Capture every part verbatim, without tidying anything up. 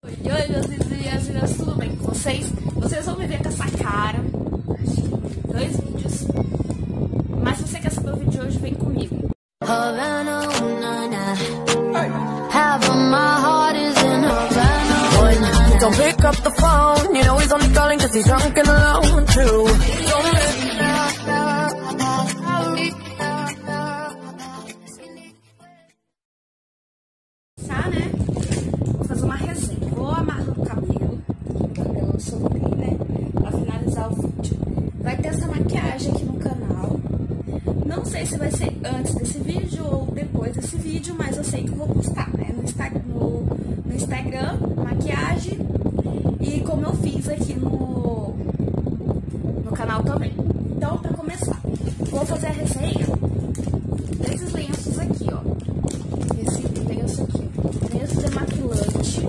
E oi, meus vídeos e minhas meninas, tudo bem com vocês? Vocês vão me ver com essa cara, acho que em dois vídeos. Mas se você quer saber o vídeo de hoje, vem comigo. Don't pick up the phone, you know he's only calling cause he's drunk and alone too. Tá, né? Vou fazer uma resenha. Vou amarrar o cabelo, o cabelo sorrir, né? Pra finalizar o vídeo. Vai ter essa maquiagem aqui no canal. Não sei se vai ser antes desse vídeo ou depois desse vídeo, mas eu sei que eu vou postar, né? No, Insta no, no Instagram, maquiagem. E como eu fiz aqui no, no canal também. Então, pra começar, vou fazer a resenha desses lenços aqui, ó. Esse lenço aqui, lenço demaquilante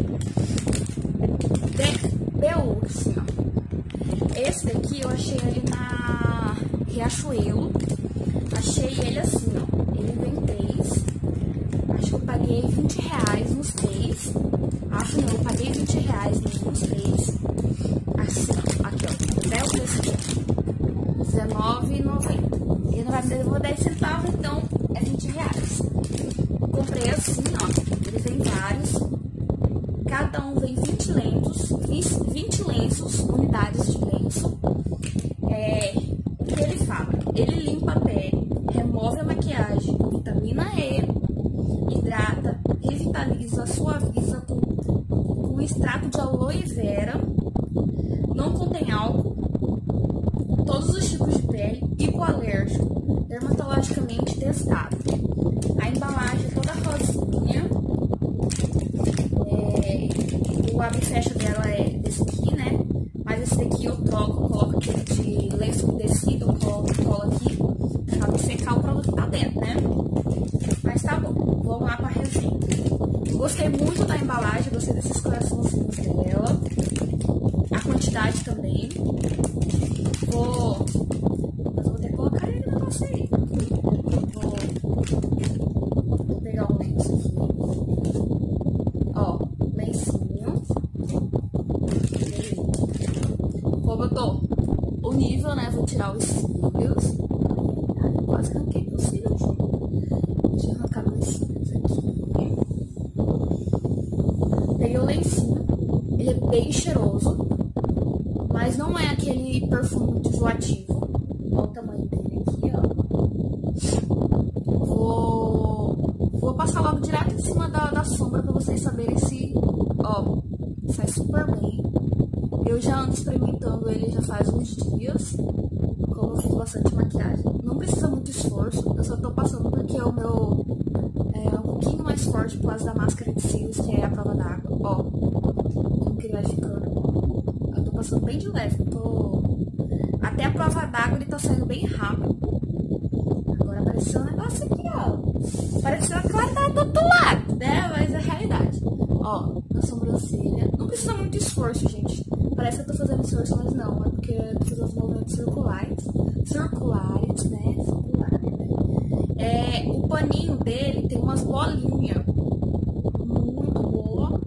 de B U, assim, ó. Esse daqui eu achei ele na Riachuelo. Achei ele assim, ó. Ele vem três. Acho que eu paguei vinte reais nos três. Acho não, eu paguei vinte reais nos três. Assim, ó. Aqui, ó. Até o preço aqui. dezenove reais e noventa centavos. Ele não vai me devolver dez centavos, então é vinte reais. Comprei assim, ó. Ele vem vários. Cada um vem vinte lenços. vinte lenços, unidades de lenço. É, o que ele fala? Ele limpa a pele, remove a maquiagem com vitamina E, hidrata, revitaliza, suaviza com, com extrato de aloe vera, não contém álcool, todos os tipos de pele, hipoalérgico, dermatologicamente testado. A embalagem é toda rosinha, é, o abre e fecha dela é desse aqui, né? Mas esse daqui eu troco, eu coloco aquele de lenço umedecido, eu coloco, colo aqui pra não secar o produto que tá dentro, né? Mas tá bom, vamos lá pra resenha. Gostei muito da embalagem, gostei desses coraçãozinhos dela. A quantidade também. Vou... Mas eu vou ter que colocar ele no negócio aí. Vou... vou pegar um lenço aqui. Ó, lencinho. Como eu tô o nível, né? Vou tirar os cílios. Ai, quase arranquei meus cílios. Deixa eu arrancar meus cílios aqui. Peguei o lencinho. Ele é bem cheiroso. Mas não é aquele perfume muito enjoativo. Olha o tamanho dele aqui, ó. Vou, vou passar logo direto em cima da, da sombra pra vocês saberem se... Ó, sai super bem. Eu já ando experimentando ele já faz uns dias, como eu fiz bastante maquiagem. Não precisa muito esforço, eu só tô passando porque o meu é um pouquinho mais forte por causa da máscara de cílios, que é a prova d'água. Ó, como que ele vai ficando. Eu tô passando bem de leve, tô... Até a prova d'água ele tá saindo bem rápido. Agora apareceu um negócio aqui, ó. Pareceu a claridade do outro lado, né? Mas é a realidade. Ó, na sobrancelha. Não precisa muito esforço, gente. Parece que eu tô fazendo esforço, mas não. É porque eu tô fazendo os movimentos circulares. Circulares, né? Circulares, né? É, o paninho dele tem umas bolinhas. Muito boa.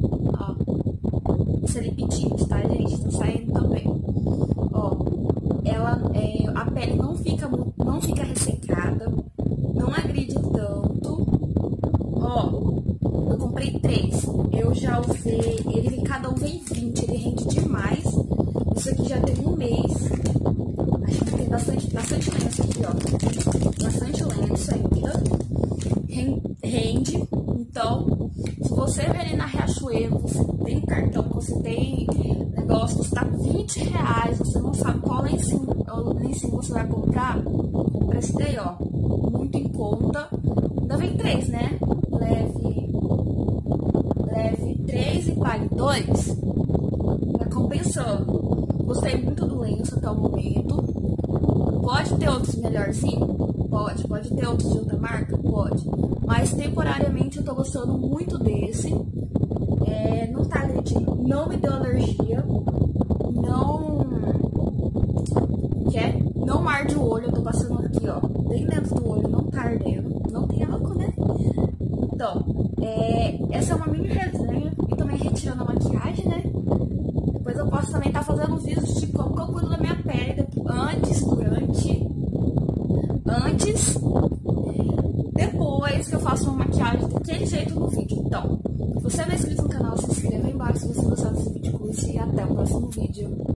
Ó. Seripitite, tá, gente? Tá saindo também. Ó. Ela, é, a pele não fica, não fica ressecada. Não agride tanto. Ó. Eu comprei três. Eu já usei. Ele vem, cada um vem vinte. Ele rende demais. Isso aqui já tem um mês. Acho que tem bastante, bastante lenço aqui, ó. Bastante lenço ainda. Rende. Então, se você vê ali na Riachuelo, você tem cartão, você tem negócio, você tá com vinte reais, você não sabe qual lencinho, lencinho você vai comprar, compra esse daí, ó. Muito em conta. Ainda vem três, né? Leve. Leve três e pague dois. Tá compensando. Gostei muito do lenço até o momento. Pode ter outros melhorzinhos? Pode. Pode ter outros de outra marca? Pode. Mas temporariamente eu tô gostando muito desse. É, não tá agredindo. Não me deu alergia. Não... Quer? Não arde o olho. Eu tô passando aqui, ó. Bem dentro do olho. Não tá ardendo. Não tem álcool, né? Então, é, essa é uma mini resenha. E também retirando a maquiagem, né? você não é inscrito no canal, se inscreva aí embaixo se você gostar desse vídeo, curte e até o próximo vídeo.